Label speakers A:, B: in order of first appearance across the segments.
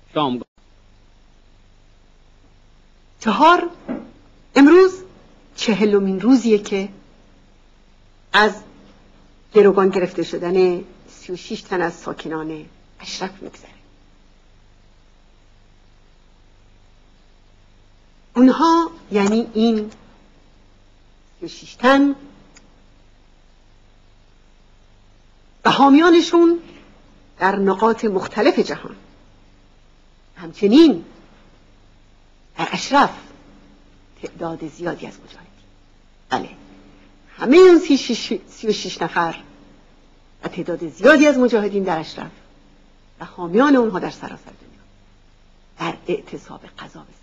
A: شامگاه.
B: 4 امروز 40مین روزیه که از گروگان گرفته شدن 36 تن از ساکنان اشرف میگذره. اونها یعنی این 36 تن و حامیانشون در نقاط مختلف جهان، همچنین در اشرف تعداد زیادی از مجاهدین. بله، همه اون 36 نفر و تعداد زیادی از مجاهدین در اشرف و حامیان اونها در سراسر دنیا در اعتصاب قضا بزن.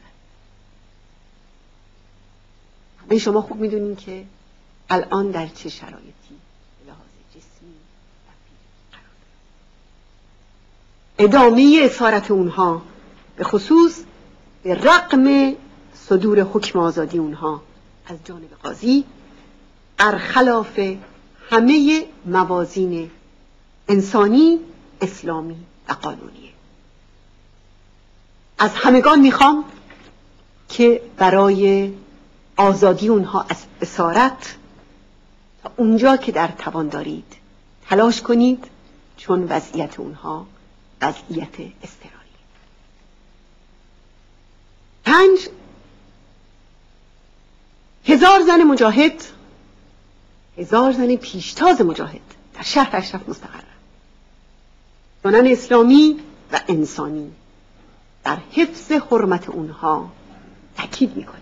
B: همه شما خوب میدونین که الان در چه شرایطی به لحاظ جسمی و فیزیکی قرار دارن. ادامه اسارت اونها به خصوص به رغم صدور حکم آزادی اونها از جانب قاضی برخلاف همه موازین انسانی، اسلامی و قانونیه. از همگان میخوام که برای آزادی اونها از اسارت تا اونجا که در توان دارید تلاش کنید، چون وضعیت اونها وضعیت اضطراریه. 5 1000 زن مجاهد، 1000 زن پیشتاز مجاهد در شهر اشرف مستقرن. سنن اسلامی و انسانی در حفظ حرمت اونها تاکید میکنه.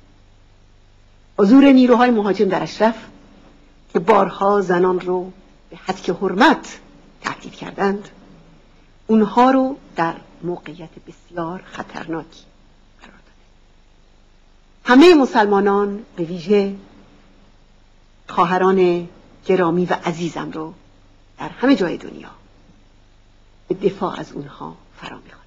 B: حضور نیروهای مهاجم در اشرف که بارها زنان رو به هتک حرمت تهدید کردند، اونها رو در موقعیت بسیار خطرناکی قرار داده. همه مسلمانان به ویژه خواهران گرامی و عزیزم رو در همه جای دنیا به دفاع از اونها فرا می‌خوانم.